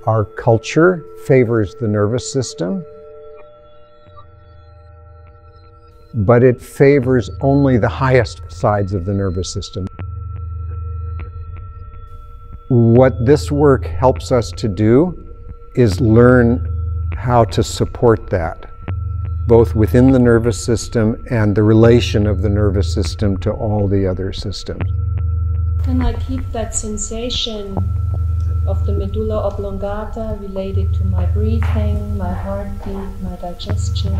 Our culture favors the nervous system, but it favors only the highest sides of the nervous system. What this work helps us to do is learn how to support that, both within the nervous system and the relation of the nervous system to all the other systems. Can I keep that sensation of the medulla oblongata related to my breathing, my heartbeat, my digestion?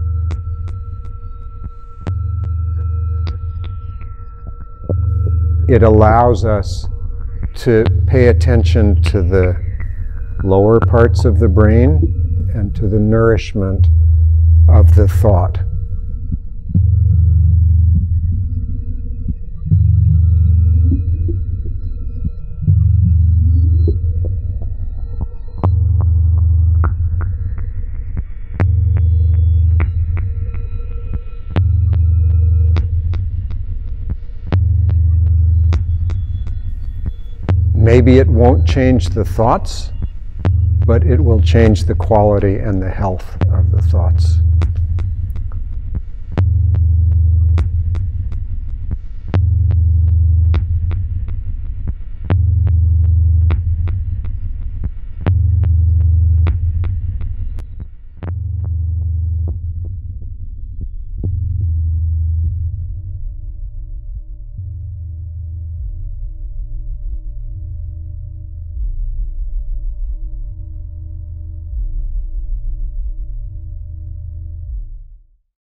It allows us to pay attention to the lower parts of the brain and to the nourishment of the thought. Maybe it won't change the thoughts, but it will change the quality and the health of the thoughts.